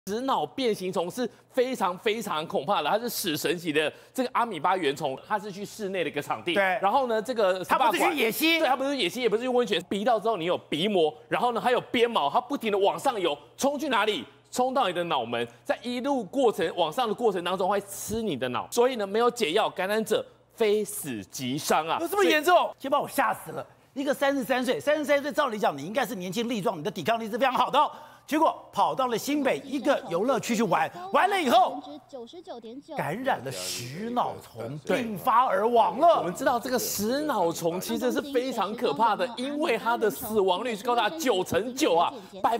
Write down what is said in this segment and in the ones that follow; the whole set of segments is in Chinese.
食脑变形虫是非常非常恐怕的，它是死神级的这个阿米巴原虫，它是去室内的一个场地。 对， 然后呢，这个它不是去野溪， 对，它不是野溪，也不是去温泉，鼻道之后你有鼻膜，然后呢还有鞭毛，它不停的往上游，冲去哪里？冲到你的脑门，在一路过程往上的过程当中会吃你的脑，所以呢没有解药，感染者非死即伤啊！ 有这么严重？先把我吓死了。一个33岁，照理讲你应该是年轻力壮，你的抵抗力是非常好的哦。结果跑到了新北一个游乐区去玩，完了以后感染了食脑虫，并发而亡了。 我们知道这个食脑虫其实是非常可怕的，因为它的死亡率是高达9%啊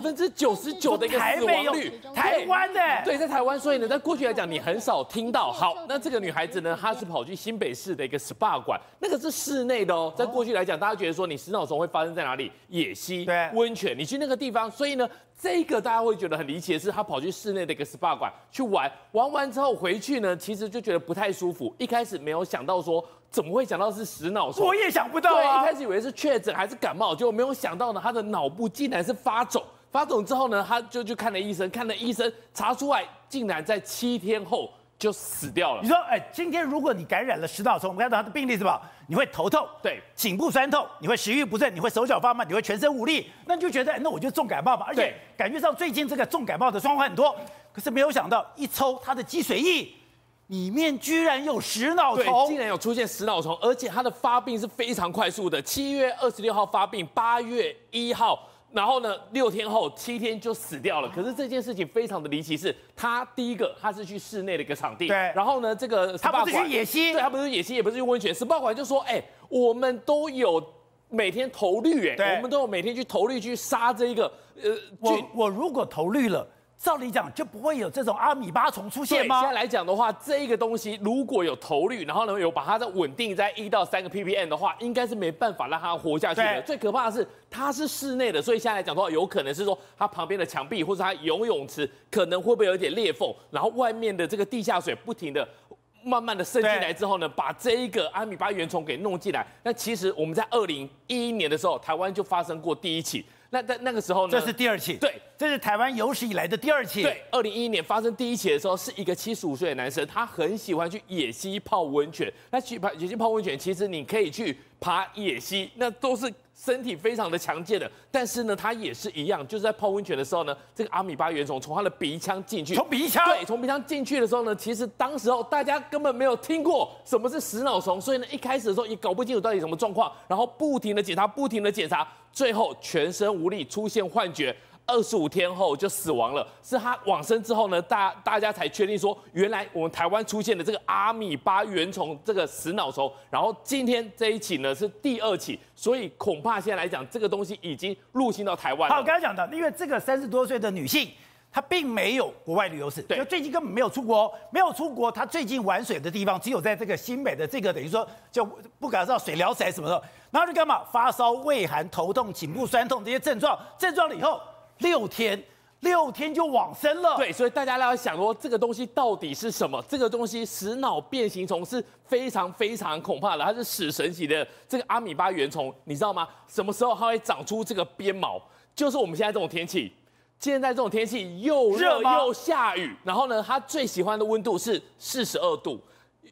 ，99%的一个死亡率。 台湾的对，在台湾，所以呢，在过去来讲，你很少听到。好，那这个女孩子呢，她是跑去新北市的一个 SPA 馆，那个是室内的哦。在过去来讲，大家觉得说你食脑虫会发生在哪里？野溪、温泉，你去那个地方，所以呢。这个大家会觉得很离奇的是，他跑去室内的一个 SPA 馆去玩，玩完之后回去呢，其实就觉得不太舒服。一开始没有想到说，怎么会想到是食脑虫？ 我也想不到对， 啊。 一开始以为是确诊还是感冒，结果没有想到呢，他的脑部竟然是发肿。发肿之后呢，他就去看了医生，看了医生查出来，竟然在7天后就死掉了。 你说，今天如果你感染了食脑虫，我们看到他的病例是什么？你会头痛， 对， 颈部酸痛，你会食欲不振，你会手脚发慢，你会全身无力，那你就觉得，那我就重感冒吧。而且感觉上最近这个重感冒的状况很多，可是没有想到一抽他的脊髓液里面居然有食脑虫， 对，竟然有出现食脑虫，而且它的发病是非常快速的，7月26号发病，8月1号。然后呢，6天后7天就死掉了。可是这件事情非常的离奇，是他第一个他是去室内的一个场地， 对。 然后呢，这个他不是去野溪， 对，他不是野溪，也不是去温泉。SPA馆就说，我们都有每天投滤，我们都有每天去投滤去杀这一个我如果投滤了。照理讲就不会有这种阿米巴虫出现吗？ 现在来讲的话，这一个东西如果有投滤，然后呢有把它再稳定在1到3个 ppm 的话，应该是没办法让它活下去的。最可怕的是它是室内的，所以现在来讲的话，有可能是说它旁边的墙壁或者它游泳池可能会不会有一点裂缝，然后外面的这个地下水不停的。慢慢的渗进来之后呢，把这一个阿米巴原虫给弄进来。那其实我们在2011年的时候，台湾就发生过第1起。那在那个时候呢， 这是第2起。 对， 这是台湾有史以来的第2起。 对，2011年发生第1起的时候，是一个75岁的男生，他很喜欢去野溪泡温泉。那去野溪泡温泉，其实你可以去爬野溪，那都是身体非常的强健的。但是呢，他也是一样，就是在泡温泉的时候呢，这个阿米巴原虫从他的鼻腔进去。 从鼻腔？ 对，从鼻腔进去的时候呢，其实当时候大家根本没有听过什么是食脑虫，所以呢，一开始的时候也搞不清楚到底什么状况，然后不停的检查，不停的检查，最后全身无力，出现幻觉。25天后就死亡了，是他往生之后呢，大家才确定说，原来我们台湾出现的这个阿米巴原虫这个食脑虫，然后今天这一起呢是第2起，所以恐怕现在来讲，这个东西已经入侵到台湾了。 好，我刚才讲的，因为这个30多岁的女性，她并没有国外旅游史，就最近根本没有出国，她最近玩水的地方只有在这个新北的这个等于说就不敢知道水疗池什么的，然后就干嘛发烧、畏寒、头痛、颈部酸痛这些症状了以后。6天就往生了。 对，所以大家要想说这个东西到底是什么？这个东西食脑变形虫是非常非常恐怕的，它是死神级的这个阿米巴原虫，你知道吗？什么时候它会长出这个鞭毛？就是我们现在这种天气。现在这种天气又热又下雨，然后呢，它最喜欢的温度是42度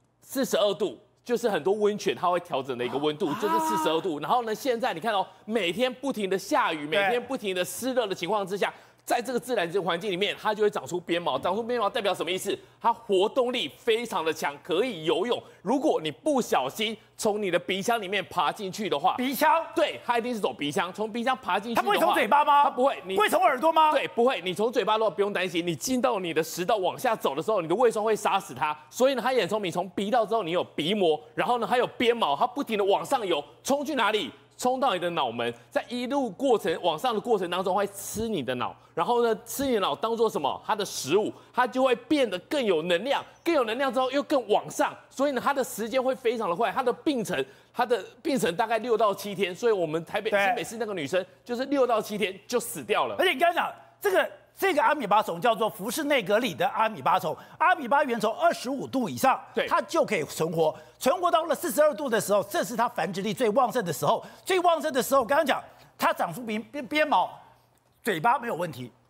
，42度。就是很多温泉它会调整的一个温度，就是42度。然后呢，现在你看每天不停的下雨，每天不停的湿热的情况之下，在这个自然环境里面，它就会长出鞭毛。长出鞭毛代表什么意思？它活动力非常的强，可以游泳。如果你不小心从你的鼻腔里面爬进去的话， 鼻腔？ 对，它一定是走鼻腔，从鼻腔爬进去的话。 它不会从嘴巴吗？ 它不会， 你会从耳朵吗？ 对，不会。你从嘴巴的话不用担心，你进到你的食道往下走的时候，你的胃酸会杀死它。所以呢，它也很聪明，从鼻道之后你有鼻膜，然后呢还有鞭毛，它不停的往上游，冲去哪里？冲到你的脑门，在一路过程往上的过程当中会吃你的脑，然后呢吃你的脑当做什么？它的食物，它就会变得更有能量，更有能量之后又更往上，所以呢它的时间会非常的快，它的病程大概6到7天，所以我们新北市那个女生就是6到7天就死掉了。 而且你刚才讲这个阿米巴虫叫做福氏内格里的阿米巴虫，阿米巴原虫25度以上，它就可以存活。存活到了42度的时候，这是它繁殖力最旺盛的时候。最旺盛的时候，刚刚讲它长出鞭毛，嘴巴没有问题，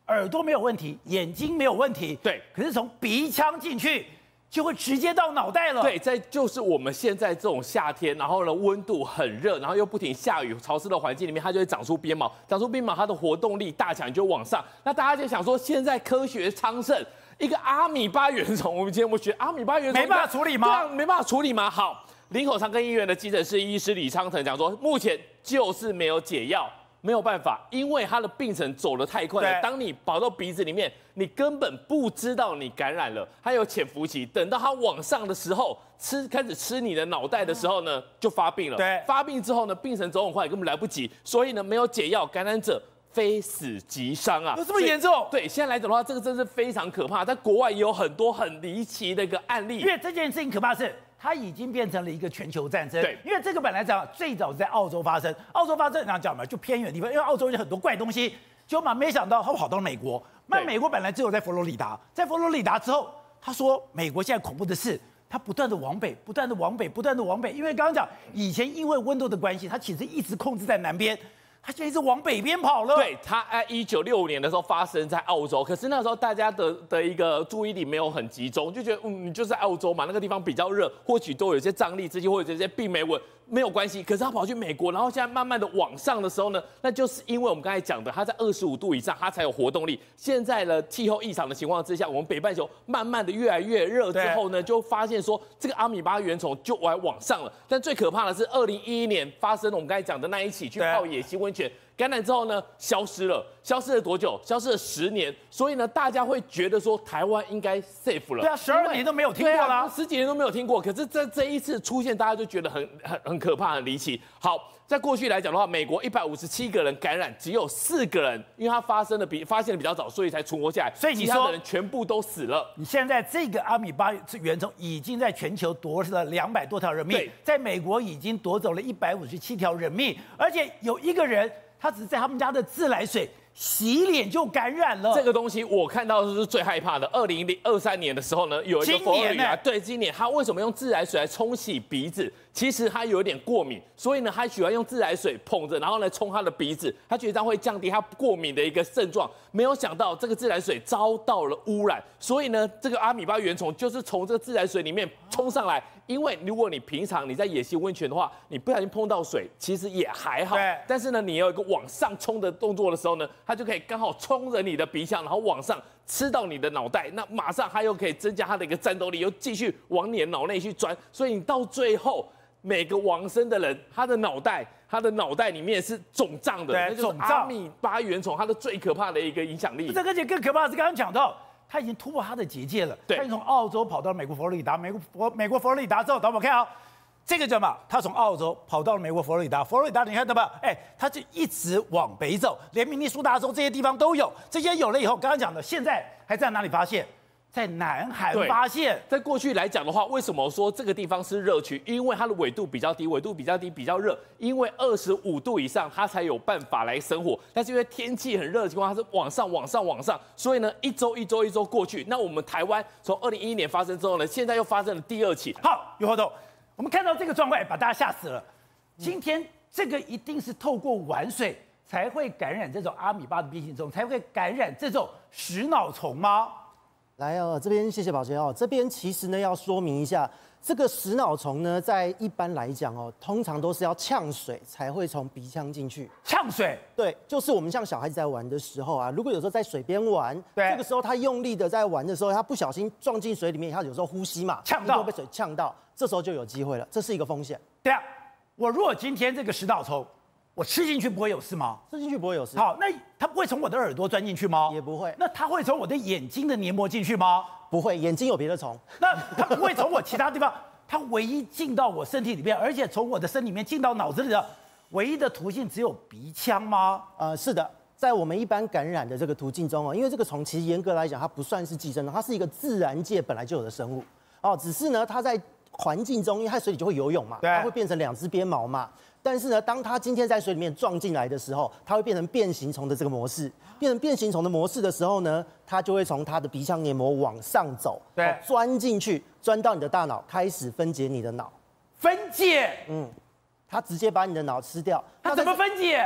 耳朵没有问题，眼睛没有问题， 对， 可是从鼻腔进去就会直接到脑袋了。 对，在就是我们现在这种夏天，然后呢温度很热，然后又不停下雨、潮湿的环境里面，它就会长出鞭毛，长出鞭毛，它的活动力大强就往上。那大家就想说，现在科学昌盛，一个阿米巴原虫，我们今天我们学阿米巴原虫没办法处理吗？ 对啊，没办法处理吗？好，林口长庚医院的急诊室医师李昌腾讲说，目前就是没有解药。没有办法，因为它的病程走得太快了。当你跑到鼻子里面，你根本不知道你感染了，它有潜伏期。等到它往上的时候，开始吃你的脑袋的时候呢，就发病了。 对， 发病之后呢，病程走很快，根本来不及。所以呢，没有解药，感染者非死即伤啊！ 有这么严重？ 对，现在来讲的话，这个真是非常可怕。在国外也有很多很离奇的一个案例。 因为这件事情可怕是。它已经变成了一个全球战争， 对， 因为这个本来讲最早在澳洲发生，澳洲发生然后讲嘛就偏远的地方，因为澳洲有很多怪东西，结果嘛没想到他跑到了美国，那美国本来只有在佛罗里达，在佛罗里达之后，他说美国现在恐怖的是，它不断的往北，不断的往北，不断的往北，因为刚刚讲以前因为温度的关系，它其实一直控制在南边。它现在一直往北边跑了。 对，它在1965年的时候发生在澳洲，可是那时候大家的一个注意力没有很集中，就觉得你就是在澳洲嘛，那个地方比较热，或许都有一些瘴疠之气或者这些病媒蚊。没有关系，可是他跑去美国，然后现在慢慢的往上的时候呢，那就是因为我们刚才讲的，它在25度以上，它才有活动力。现在的气候异常的情况之下，我们北半球慢慢的越来越热之后呢，就发现说这个阿米巴原虫就往上了。但最可怕的是2011年发生了我们刚才讲的那一起去泡野溪温泉。感染之后呢，消失了多久？消失了10年。所以呢，大家会觉得说台湾应该 safe 了。 对啊，12年都没有听过啦 ，10几年都没有听过。可是这一次出现，大家就觉得很可怕、很离奇。好，在过去来讲的话，美国157个人感染，只有4个人，因为它发现的比较早，所以才存活下来。 所以你说其他的人全部都死了。 你现在这个阿米巴原虫已经在全球夺了200多条人命，在美国已经夺走了157条人命，而且有一个人。他只是在他们家的自来水洗脸就感染了。 这个东西我看到的是最害怕的。2023年的时候呢，有一个佛罗里达，对，今年他为什么用自来水来冲洗鼻子？其实他有点过敏，所以呢，他喜欢用自来水捧着，然后呢冲他的鼻子，他觉得这样会降低他过敏的一个症状。没有想到这个自来水遭到了污染，所以呢，这个阿米巴原虫就是从这个自来水里面冲上来。因为如果你平常你在野溪温泉的话，你不小心碰到水，其实也还好。但是呢，你有一个往上冲的动作的时候呢，它就可以刚好冲着你的鼻腔，然后往上吃到你的脑袋，那马上它又可以增加它的一个战斗力，又继续往你的脑内去钻。所以你到最后，每个往生的人，他的脑袋里面是肿胀的，那就是阿米巴原虫它的最可怕的一个影响力。 这个更可怕的是刚刚讲到。他已经突破他的结界了，他已经从澳洲跑到美国佛罗里达，美国佛罗里达之后，等我们看啊，这个叫嘛，他从澳洲跑到了美国佛罗里达，佛罗里达你看到吧？他就一直往北走，连明尼苏达州这些地方都有，这些有了以后，刚刚讲的，现在还在哪里发现？在南韩发现。 在过去来讲的话，为什么说这个地方是热区？因为它的纬度比较低，比较热，因为25度以上它才有办法来生活。但是因为天气很热的情况，它是往上，所以呢，一周过去。那我们台湾从2011年发生之后呢，现在又发生了第2起。 好，于活动，我们看到这个状况，把大家吓死了。今天这个一定是透过玩水才会感染这种阿米巴的变性虫，才会感染这种食脑虫吗？ 来哦，这边谢谢宝杰哦。这边其实呢要说明一下，这个食脑虫呢，在一般来讲哦，通常都是要呛水才会从鼻腔进去。 呛水？ 对，就是我们像小孩子在玩的时候啊，如果有时候在水边玩，这个时候他用力的在玩的时候，他不小心撞进水里面，他有时候呼吸嘛， 呛到被水呛到，这时候就有机会了，这是一个风险。 对啊，我如果今天这个食脑虫，我吃进去不会有事吗？ 吃进去不会有事。 好，那它不会从我的耳朵钻进去吗？ 也不会。 那它会从我的眼睛的黏膜进去吗？ 不会，眼睛有别的虫。 那它不会从我其他地方，它唯一进到我身体里面，而且从我的身里面进到脑子里的唯一的途径只有鼻腔吗？ 是的，在我们一般感染的这个途径中哦，因为这个虫其实严格来讲它不算是寄生虫，它是一个自然界本来就有的生物哦，只是呢它在环境中，因为它水里就会游泳嘛，它会变成2只鞭毛嘛。但是呢，当它今天在水里面撞进来的时候，它会变成变形虫的这个模式。变成变形虫的模式的时候呢，它就会从它的鼻腔黏膜往上走，钻进去，钻到你的大脑，开始分解你的脑。 分解？ 它直接把你的脑吃掉。 它怎么分解？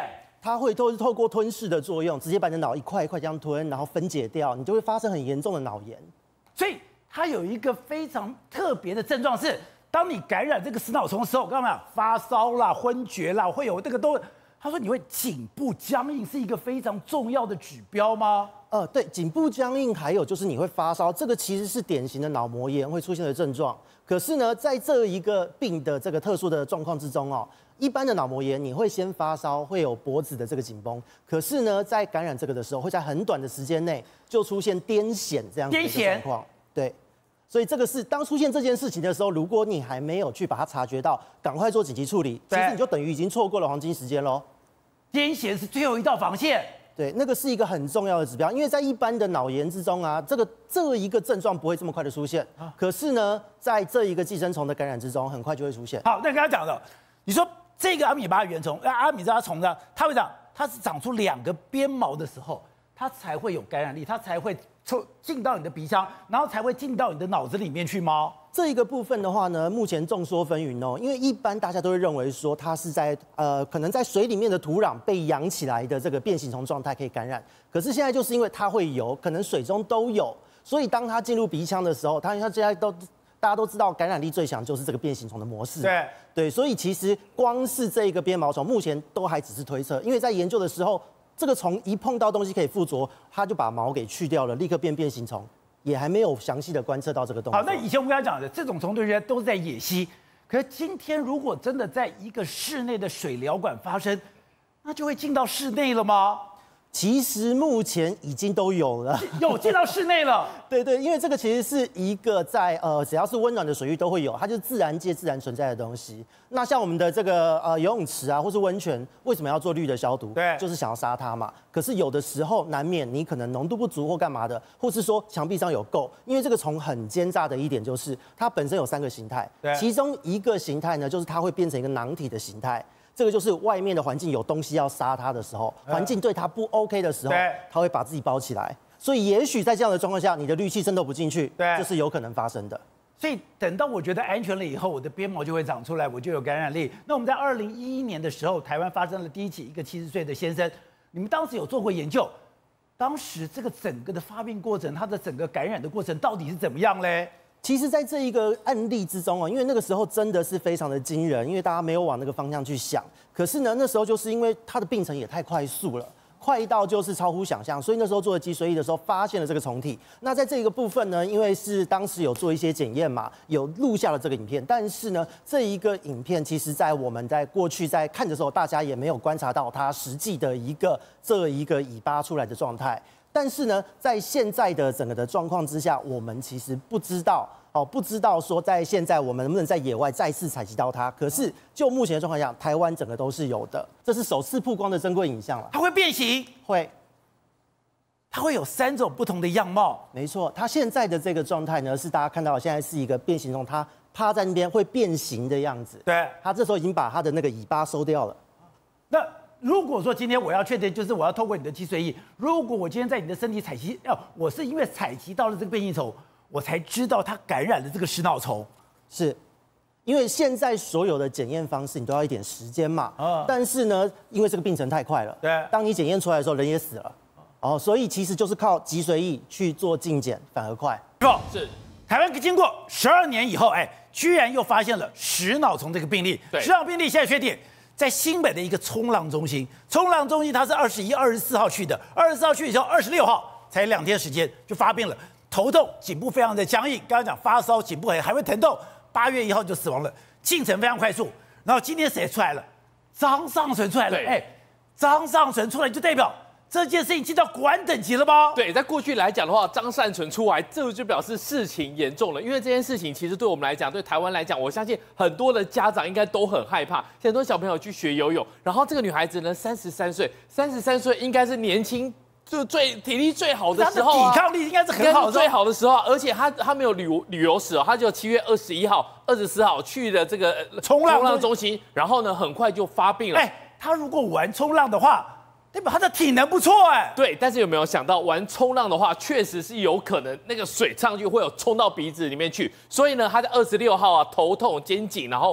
它会都是透过吞噬的作用，直接把你的脑一块一块这样吞，然后分解掉，你就会发生很严重的脑炎。 所以它有一个非常特别的症状是，当你感染这个死脑虫的时候，刚刚讲发烧啦、昏厥啦，会有这个都。他说你会颈部僵硬，是一个非常重要的指标吗？ 对，颈部僵硬，还有就是你会发烧，这个其实是典型的脑膜炎会出现的症状。可是呢，在这一个病的这个特殊的状况之中哦，一般的脑膜炎你会先发烧，会有脖子的这个紧绷。可是呢，在感染这个的时候，会在很短的时间内就出现癫痫这样子的状况。对。所以这个是当出现这件事情的时候，如果你还没有去把它察觉到，赶快做紧急处理，其实你就等于已经错过了黄金时间喽。 癫痫是最后一道防线， 对，那个是一个很重要的指标，因为在一般的脑炎之中啊，这一个症状不会这么快的出现，可是呢，在这一个寄生虫的感染之中，很快就会出现。 好，那刚刚讲的，你说这个阿米巴原虫，阿米巴虫呢，它会它是长出2个鞭毛的时候，它才会有感染力，它才会进到你的鼻腔，然后才会进到你的脑子里面去吗？ 这一个部分的话呢，目前众说纷纭哦，因为一般大家都会认为说它是在可能在水里面的土壤被养起来的这个变形虫状态可以感染，可是现在就是因为它会游，可能水中都有，所以当它进入鼻腔的时候，它现在大家都知道感染力最强就是这个变形虫的模式。对，所以其实光是这一个鞭毛虫，目前都还只是推测，因为在研究的时候，这个虫一碰到东西可以附着，它就把毛给去掉了，立刻变形虫。也还没有详细的观测到这个东西。 好，那以前我们刚才讲的这种虫对都是在野溪，可是今天如果真的在一个室内的水疗馆发生，那就会进到室内了吗？ 其实目前已经都有了， 有进到室内了。 对，因为这个其实是一个在只要是温暖的水域都会有，它就是自然界自然存在的东西。那像我们的这个游泳池啊，或是温泉，为什么要做氯的消毒？ 对， 就是想要杀它嘛。可是有的时候难免你可能浓度不足或干嘛的，或是说墙壁上有垢，因为这个虫很奸诈的一点就是它本身有3个形态，其中一个形态呢就是它会变成一个囊体的形态。这个就是外面的环境有东西要杀它的时候，环境对它不 OK 的时候，它会把自己包起来。所以也许在这样的状况下，你的氯气渗透不进去，这是有可能发生的。 所以等到我觉得安全了以后，我的鞭毛就会长出来，我就有感染力。那我们在2011年的时候，台湾发生了第一起一个70岁的先生，你们当时有做过研究，当时这个整个的发病过程，它的整个感染的过程到底是怎么样嘞？ 其实，在这一个案例之中因为那个时候真的是非常的惊人，因为大家没有往那个方向去想。可是呢，那时候就是因为它的病程也太快速了，快到就是超乎想象，所以那时候做脊髓液的时候发现了这个虫体。那在这个部分呢，因为是当时有做一些检验嘛，有录下了这个影片，但是呢，这一个影片其实在我们在过去在看的时候，大家也没有观察到它实际的这一个尾巴出来的状态。但是呢，在现在的整个的状况之下，我们其实不知道说在现在我们能不能在野外再次采集到它。可是就目前的状况下，台湾整个都是有的，这是首次曝光的珍贵影像了。 它会变形，它会有3种不同的样貌。 没错，它现在的这个状态呢，是大家看到现在是一个变形虫，它趴在那边会变形的样子。 对， 它这时候已经把它的那个尾巴收掉了。 那如果说今天我要确定，就是我要透过你的脊髓液，如果我今天在你的身体采集，我是因为采集到了这个变形虫，我才知道它感染了这个食脑虫， 是因为现在所有的检验方式你都要一点时间嘛，但是呢，因为这个病程太快了， 对， 当你检验出来的时候，人也死了，所以其实就是靠脊髓液去做净检，反而快。 是，台湾经过12年以后，居然又发现了食脑虫这个病例，食脑病例现在确定。在新北的一个冲浪中心，冲浪中心它是21、24号去的，24号去以后，26号才2天时间就发病了，头痛，颈部非常的僵硬，刚刚讲发烧，颈部还会疼痛，8月1号就死亡了，进程非常快速。然后今天谁出来了？张上淳出来了，张上淳出来就代表这件事情进到国安等级了吗？ 对，在过去来讲的话，张善存出来，这就表示事情严重了。因为这件事情其实对我们来讲，对台湾来讲，我相信很多的家长应该都很害怕。很多小朋友去学游泳，然后这个女孩子呢，33岁，33岁应该是年轻就体力最好的时候抵抗力应该是很好的， 最好的时候。而且她没有旅游史她就7月21号、24号去的这个冲浪中心，然后呢，很快就发病了。 她如果玩冲浪的话，代表他的体能不错对，但是有没有想到玩冲浪的话，确实是有可能那个水上去会有冲到鼻子里面去，所以呢，他在26号头痛、肩颈，然后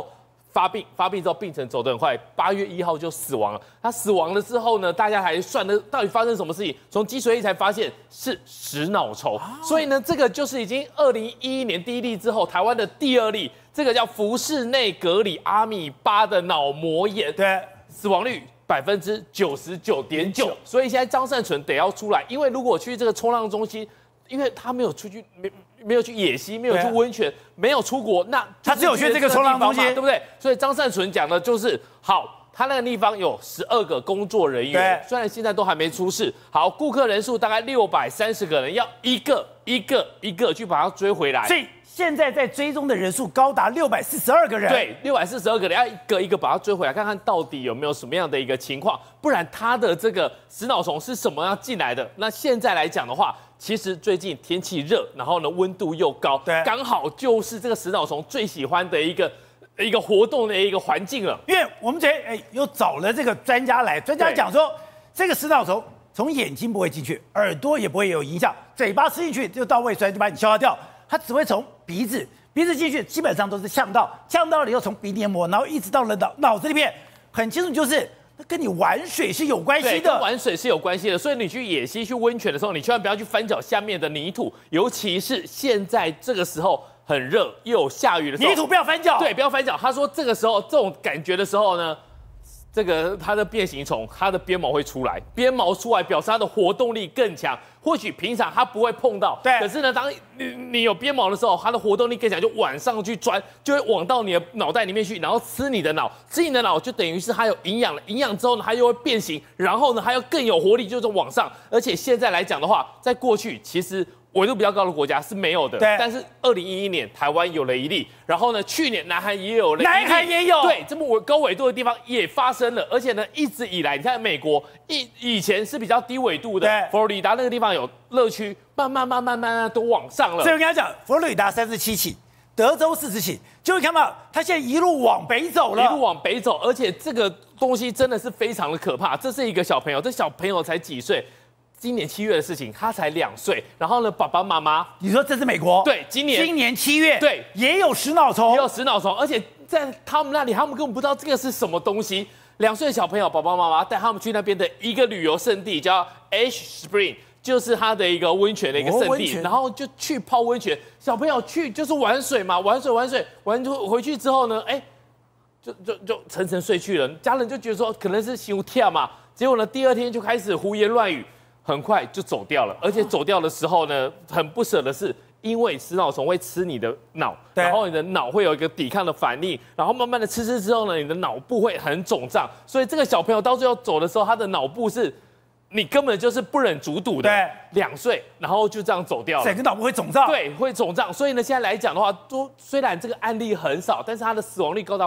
发病之后病程走得很快，8月1号就死亡了。他死亡了之后呢，大家还算了到底发生什么事情？从脊髓液才发现是食脑虫，所以呢，这个就是已经2011年第一例之后，台湾的第2例，这个叫福氏内格里阿米巴的脑膜炎， 对， 死亡率99.9%。所以现在张善存得要出来，因为如果去这个冲浪中心，因为他没有出去没有去野溪，没有去温泉，没有出国，那他只有去这个冲浪中心， 对不对？所以张善存讲的就是好，他那个地方有12个工作人员，虽然现在都还没出事，好，顾客人数大概630个人，要一个去把他追回来。 所以现在在追踪的人数高达642个人， 对，642个人要一个一个把他追回来，看看到底有没有什么样的一个情况，不然他的这个食脑虫是什么样进来的？那现在来讲的话，其实最近天气热，然后呢温度又高，对，刚好就是这个食脑虫最喜欢的一个活动的一个环境了。 因为我们又找了这个专家来，专家讲说，这个食脑虫从眼睛不会进去，耳朵也不会有影响，嘴巴吃进去就到胃酸就把你消化掉，它只会从鼻子进去，基本上都是呛到了以后从鼻黏膜，然后一直到了脑子里面，很清楚就是。跟你玩水是有关系的， 跟玩水是有关系的，所以你去野溪、去温泉的时候，你千万不要去翻脚下面的泥土，尤其是现在这个时候很热又有下雨的时候， 泥土不要翻脚。 对，不要翻脚。他说这个时候这种感觉的时候呢，这个它的变形虫，它的鞭毛会出来，鞭毛出来表示它的活动力更强。或许平常它不会碰到，对，可是呢，当你有鞭毛的时候，它的活动力更强，就往上去钻，就会往到你的脑袋里面去，然后吃你的脑，吃你的脑就等于是它有营养了，营养之后呢，它又会变形，然后呢，它又更有活力，就是往上。而且现在来讲的话，在过去其实纬度比较高的国家是没有的，对。但是2011年台湾有了一例，然后呢，去年南韩也有了一例， 南韩也有， 对，这么高纬度的地方也发生了，而且呢，一直以来，你看美国以前是比较低纬度的，佛罗里达那个地方有热区，慢慢都往上了。 所以我跟他讲，佛罗里达37起，德州40起，就会看到他现在一路往北走了， 一路往北走，而且这个东西真的是非常的可怕。这是一个小朋友，这小朋友才几岁？今年7月的事情，他才2岁。然后呢，爸爸妈妈， 你说这是美国？ 对，今年 7月， 对， 也有食脑虫， 而且在他们那里，他们根本不知道这个是什么东西。2岁的小朋友，爸爸妈妈带他们去那边的一个旅游胜地，叫 Ash Spring， 就是他的一个温泉的一个胜地，然后就去泡温泉。小朋友去就是玩水嘛，玩回去之后呢，就沉睡去了。家人就觉得说可能是心跳嘛，结果呢，第2天就开始胡言乱语。很快就走掉了，而且走掉的时候呢，很不舍的是，因为食脑虫会吃你的脑，然后你的脑会有一个抵抗的反应，然后慢慢的吃之后呢，你的脑部会很肿胀，所以这个小朋友到最后走的时候，他的脑部是你根本就是不忍卒睹的，2岁，然后就这样走掉了， 整个脑部会肿胀， 对，会肿胀。所以呢，现在来讲的话，虽然这个案例很少，但是它的死亡率高达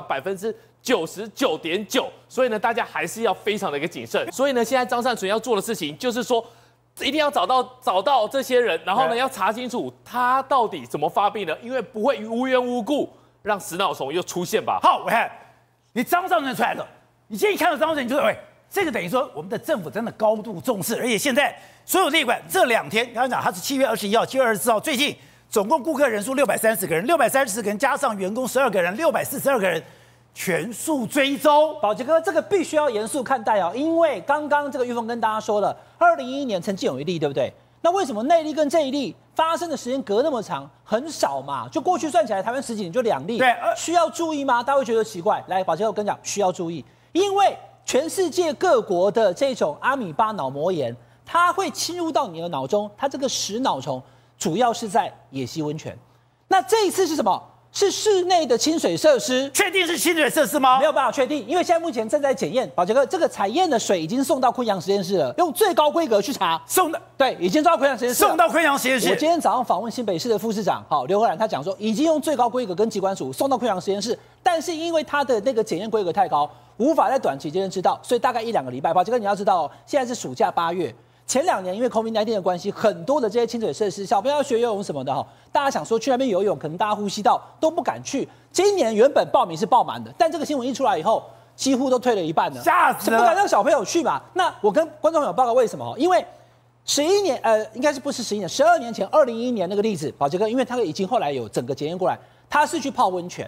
99.9%，所以呢，大家还是要非常的一个谨慎。所以呢，现在张善存要做的事情就是说，一定要找到这些人，然后呢，要查清楚他到底怎么发病的，因为不会无缘无故让食脑虫又出现吧。 好，我看你张善存出来了，你现在一看到张善存，你就说，这个等于说我们的政府真的高度重视，而且现在所有列管这2天，刚刚讲他是7月21号、7月24号，最近总共顾客人数630个人，630个人加上员工12个人，642个人。全数追踪， 宝杰哥，这个必须要严肃看待哦，因为刚刚这个玉峰跟大家说了，2011年曾经有一例，对不对？那为什么那一例跟这一例发生的时间隔那么长，很少嘛？就过去算起来，台湾10几年就2例，对，需要注意吗？大家会觉得奇怪。来，宝杰哥，我跟你讲，需要注意，因为全世界各国的这种阿米巴脑膜炎，它会侵入到你的脑中，它这个食脑虫主要是在野溪温泉。那这一次是什么？是室内的清水设施， 确定是清水设施吗？ 没有办法确定，因为现在目前正在检验。宝杰哥，这个采验的水已经送到昆阳实验室了，用最高规格去查。对，已经送到昆阳实验室。 送到昆阳实验室。 我今天早上访问新北市的副市长，刘和然，他讲说，已经用最高规格跟疾管署送到昆阳实验室，但是因为它的那个检验规格太高，无法在短期间知道，所以大概1-2个礼拜。宝杰哥，你要知道，现在是暑假8月。前2年因为 COVID-19 的关系，很多的这些清水设施，小朋友要学游泳什么的大家想说去那边游泳，可能大家呼吸道都不敢去。今年原本报名是爆满的，但这个新闻一出来以后，几乎都退了一半了， 吓死了， 不敢让小朋友去嘛。那我跟观众朋友报告为什么？因为11年，应该是不是11年，12年前，2011年那个例子，宝杰哥，因为他已经后来有整个检验过来，他是去泡温泉。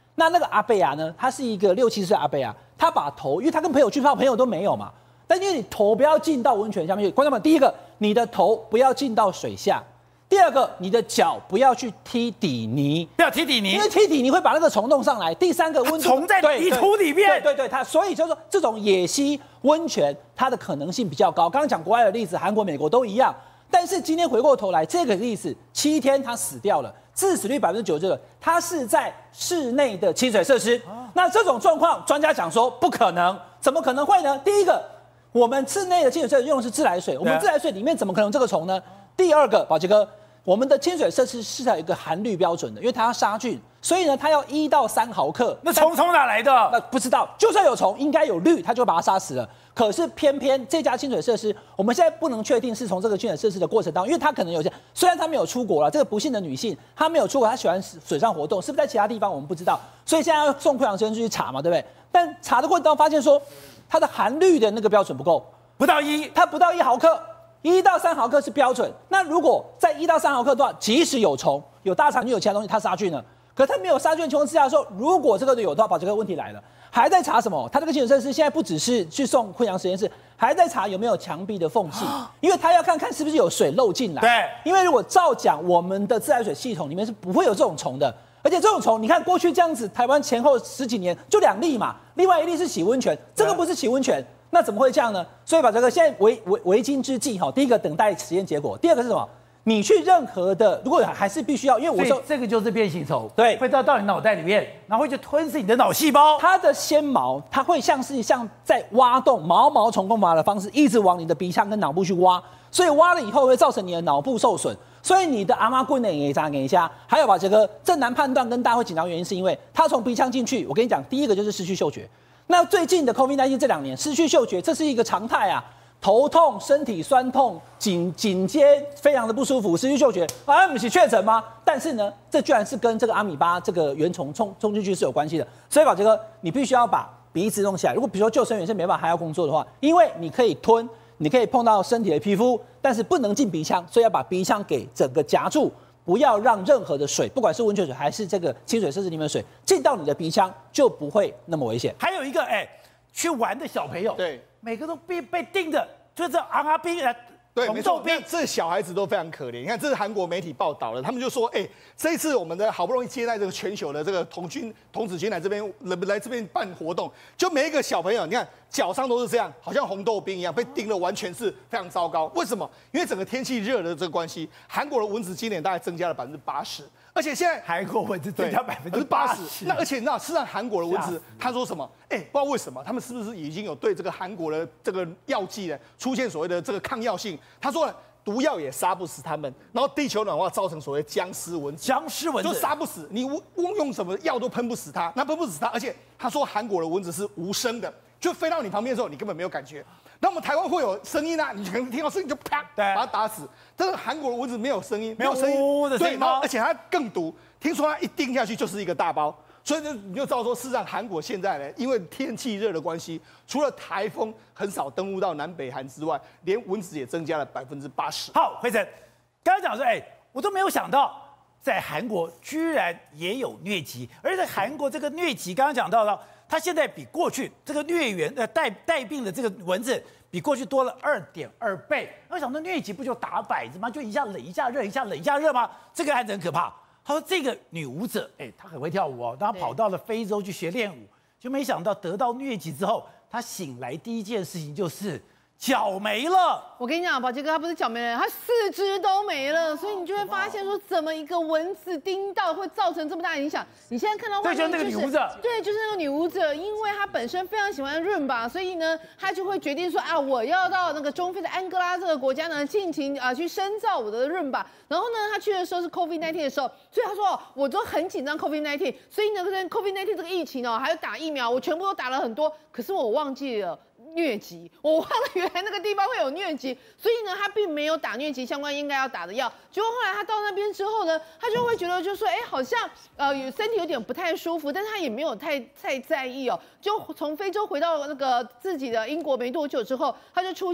那个阿贝亚呢，他是一个60、70岁阿贝亚，他把头，因为他跟朋友去泡，朋友都没有嘛，但因为你头不要进到温泉下面去，观众们，第一个，你的头不要进到水下。第二个，你的脚不要去踢底泥， 不要踢底泥， 因为踢底泥会把那个虫弄上来。第三个，温度虫在泥土里面， 对，它所以就是说这种野溪温泉，它的可能性比较高。刚刚讲国外的例子，韩国、美国都一样。但是今天回过头来，这个例子7天它死掉了，致死率96%，它是在室内的清水设施。那这种状况，专家讲说不可能，怎么可能会呢？第一个，我们室内的清水设施用的是自来水，我们自来水里面怎么可能有这个虫呢？第二个，宝杰哥。我们的清水设施是有一个含氯标准的，因为它要杀菌，所以呢，它要1到3毫克。 那虫从哪来的？ 那不知道，就算有虫，应该有氯，它就把它杀死了。可是偏偏这家清水设施，我们现在不能确定是从这个清水设施的过程当中，因为它可能有些，虽然她没有出国了，这个不幸的女性她没有出国，她喜欢水上活动，是不是在其他地方我们不知道，所以现在要送溃疡实验室去查嘛，对不对？但查的过程当中发现说，它的含氯的那个标准不够， 不到1， 它不到1毫克。1到3毫克是标准，那如果在1到3毫克的话，即使有虫、有大肠菌、有其他东西，它杀菌了。可它没有杀菌的情况之下说，如果这个有的话，这个问题来了，还在查什么？它这个清水设施现在不只是去送溃疡实验室，还在查有没有墙壁的缝隙，因为它要看看是不是有水漏进来。 对， 因为如果照讲，我们的自来水系统里面是不会有这种虫的。而且这种虫，你看过去这样子，台湾前后10几年就2例嘛，另外1例是洗温泉，这个不是洗温泉。那怎么会这样呢？所以把这个现在为今之计哈，第一个等待实验结果，第二个是什么？你去任何的，如果还是必须要，因为我说这个就是变形虫， 对， 会到你脑袋里面，然后会去吞噬你的脑细胞。 它的纤毛，它会像在挖洞毛虫攻伐的方式，一直往你的鼻腔跟脑部去挖，所以挖了以后会造成你的脑部受损。所以你的阿妈棍呢也长给一下，还有把这个正难判断跟大家会紧张原因，是因为它从鼻腔进去，我跟你讲，第一个就是失去嗅觉。那最近的 COVID-19 这2年失去嗅觉，这是一个常态啊，头痛、身体酸痛、颈肩非常的不舒服，失去嗅觉，不是确诊吗？但是呢，这居然是跟这个阿米巴这个原虫冲进去是有关系的。所以宝杰哥，你必须要把鼻子弄起来。如果比如说救生员是没办法还要工作的话，因为你可以吞，你可以碰到身体的皮肤，但是不能进鼻腔，所以要把鼻腔给整个夹住。不要让任何的水，不管是温泉水还是这个清水设施里面的水，进到你的鼻腔，就不会那么危险。 还有一个，去玩的小朋友， 对， 每个都被定的，就是阿兵对，没错，这小孩子都非常可怜。你看，这是韩国媒体报道的，他们就说，这一次我们的好不容易接待这个全球的这个童子军来这边办活动，就每一个小朋友，你看脚上都是这样，好像红豆冰一样，被叮了，完全是非常糟糕。为什么？因为整个天气热的这个关系，韩国的蚊子今年大概增加了80%，而且现在韩国蚊子增加80%。 那而且你知道，事实上韩国的蚊子，他说什么？不知道为什么，他们是不是已经有对这个韩国的这个药剂呢出现所谓的这个抗药性？他说呢，毒药也杀不死他们，然后地球暖化造成所谓僵尸蚊子，就杀不死你，用什么药都喷不死它，那喷不死它，而且他说韩国的蚊子是无声的，就飞到你旁边的时候，你根本没有感觉。那我们台湾会有声音啊，你可能听到声音就啪，把它打死。但是韩国的蚊子没有声音， 呜的声音， 对，而且它更毒，听说它一叮下去就是一个大包。所以你就知道说，事实上韩国现在呢，因为天气热的关系，除了台风很少登陆到南北韩之外，连蚊子也增加了80%。 好，辉成，刚刚讲说，我都没有想到，在韩国居然也有疟疾，而且韩国这个疟疾，刚刚讲到了，它现在比过去这个疟原带病的这个蚊子，比过去多了2.2倍。我想说疟疾不就打摆子吗？就一下冷一下热，一下冷一下热吗？这个还很可怕。他说这个女舞者，她很会跳舞哦，她跑到了非洲去学练舞，就没想到得到疟疾之后，她醒来第一件事情就是脚没了。 我跟你讲，宝杰哥他不是脚没了，他4肢都没了，所以你就会发现说，怎么一个蚊子叮到会造成这么大影响？你现在看到外面就是那个女舞者， 对，就是那个女舞者，因为她本身非常喜欢润吧，所以呢，她就会决定说啊，我要到那个中非的安哥拉这个国家呢，尽情去深造我的润吧。然后呢，她去的时候是 COVID-19 的时候，所以她说我都很紧张 COVID-19， 所以呢，跟 COVID-19 这个疫情还有打疫苗，我全部都打了很多，可是我忘记了。疟疾，我忘了原来那个地方会有疟疾，所以呢，他并没有打疟疾相关应该要打的药。结果后来他到那边之后呢，他就会觉得就说，好像身体有点不太舒服，但是他也没有太在意哦。就从非洲回到那个自己的英国没多久之后，他就出现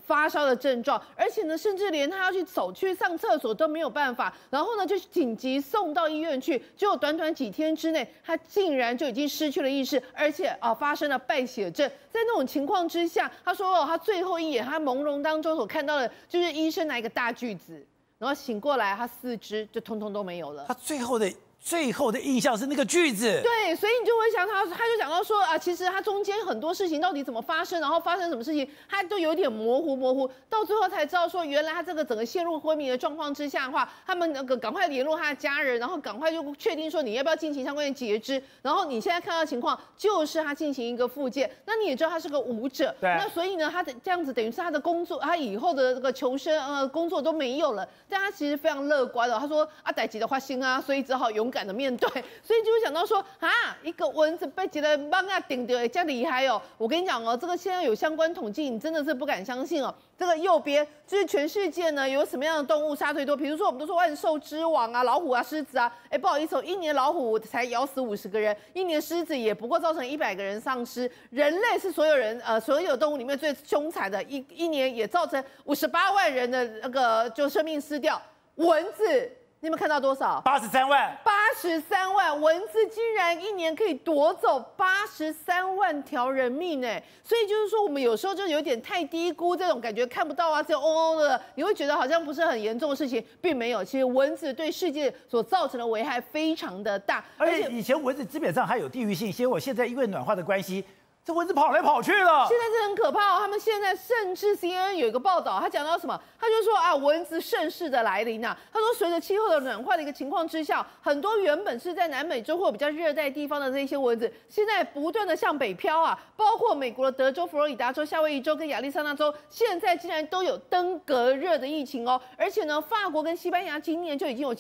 发烧的症状，而且呢，甚至连他要去走去上厕所都没有办法，然后呢就紧急送到医院去，结果短短几天之内，他竟然就已经失去了意识，而且发生了败血症。在那种情况之下，他说他最后一眼，他朦胧当中所看到的就是医生拿一个大锯子，然后醒过来，他四肢就通通都没有了。 他最后的印象是那个锯子， 对，所以你就会想他就讲到说其实他中间很多事情到底怎么发生，然后发生什么事情，他都有点模糊，到最后才知道说，原来他这个整个陷入昏迷的状况之下的话，他们赶快联络他的家人，然后赶快就确定说你要不要进行相关的截肢，然后你现在看到的情况就是他进行一个复健，那你也知道他是个舞者， 对， 那所以呢，他的这样子等于是他的工作，他以后的这个求生工作都没有了，但他其实非常乐观的，他说代志的发生啊，所以只好勇敢的面对。所以就会想到说一个蚊子被一个蠓啊顶得这样厉害哦！我跟你讲这个现在有相关统计，你真的是不敢相信哦。这个右边就是全世界呢有什么样的动物杀最多？比如说我们都说万兽之王啊，老虎啊、狮子啊。不好意思一年老虎才咬死50个人，一年狮子也不过造成100个人丧失。人类是所有动物里面最凶残的，一年也造成58万人的那个就生命失掉。蚊子。你有没有看到多少 ？83万 ！83万蚊子竟然一年可以夺走83万条人命呢！所以就是说，我们有时候就有点太低估这种感觉，看不到啊，只有嗡嗡的，你会觉得好像不是很严重的事情，并没有。其实蚊子对世界所造成的危害非常的大， 而且以前蚊子基本上还有地域性，结果现在因为暖化的关系。这蚊子跑来跑去了， 现在这很可怕哦。他们现在甚至 CNN 有一个报道，他讲到什么？他就说蚊子盛世的来临啊。他说，随着气候的暖化的一个情况之下，很多原本是在南美洲或比较热带地方的这些蚊子，现在不断的向北飘啊。包括美国的德州、佛罗里达州、夏威夷州跟亚利桑那州，现在竟然都有登革热的疫情哦。而且呢，法国跟西班牙今年就已经有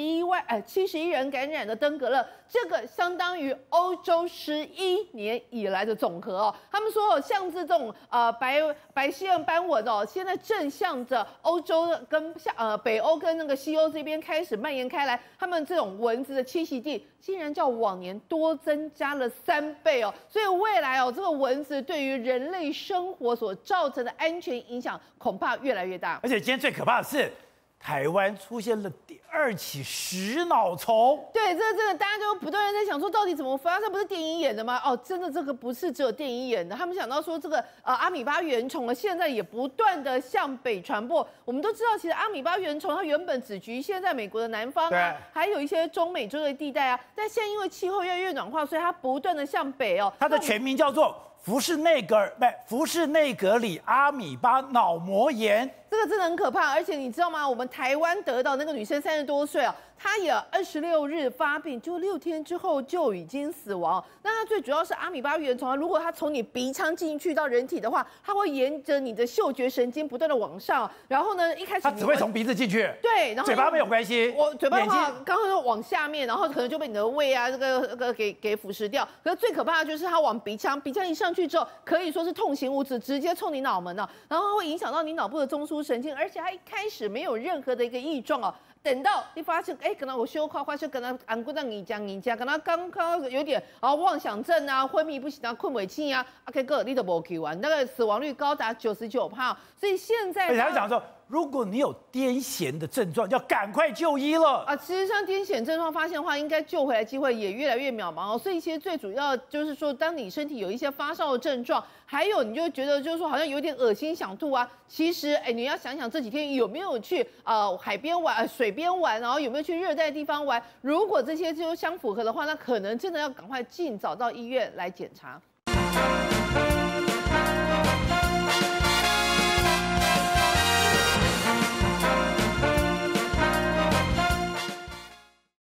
71人感染的登革热，这个相当于欧洲11年以来的总和哦。他们说像这种白西洋斑蚊哦，现在正向着欧洲跟北欧跟那个西欧这边开始蔓延开来。他们这种蚊子的栖息地竟然较往年多增加了3倍哦。所以未来这个蚊子对于人类生活所造成的安全影响恐怕越来越大。 而且今天最可怕的是，台湾出现了第2起食脑虫。 对，这真的大家就不断的在想说，到底怎么发生？不是电影演的吗？真的这个不是只有电影演的。他们想到说，这个阿米巴原虫现在也不断的向北传播。我们都知道，其实阿米巴原虫它原本只局限在美国的南方啊，还有一些中美洲的地带啊。但现在因为气候越来越暖化，所以它不断的向北哦。 它的全名叫做福氏内格里阿米巴脑膜炎。 这个真的很可怕，而且你知道吗？我们台湾得到那个女生30多岁她也26日发病，就6天之后就已经死亡。那它最主要是阿米巴原虫，如果它从你鼻腔进去到人体的话，它会沿着你的嗅觉神经不断的往上，然后呢，一开始它只会从鼻子进去， 对，然后嘴巴没有关系。 我嘴巴的话，刚刚往下面，然后可能就被你的胃啊这个给腐蚀掉。可是最可怕的就是它往鼻腔一上去之后，可以说是痛行无止，直接冲你脑门了，然后会影响到你脑部的中枢神经，而且它一开始没有任何的一个异状等到你发现，可能我休夸就可能安过让你讲，可能刚有点妄想症啊、昏迷不醒啊、困尾气啊，结果你都没去完，那个死亡率高达99%，所以现在而且他讲说，如果你有癫痫的症状，要赶快就医了其实像癫痫症状发现的话，应该救回来机会也越来越渺茫所以其实最主要就是说，当你身体有一些发烧的症状，还有你就觉得就是说好像有点恶心想吐啊，其实你要想想这几天有没有去海边玩、水边玩，然后有没有去热带地方玩，如果这些就相符合的话，那可能真的要赶快尽早到医院来检查。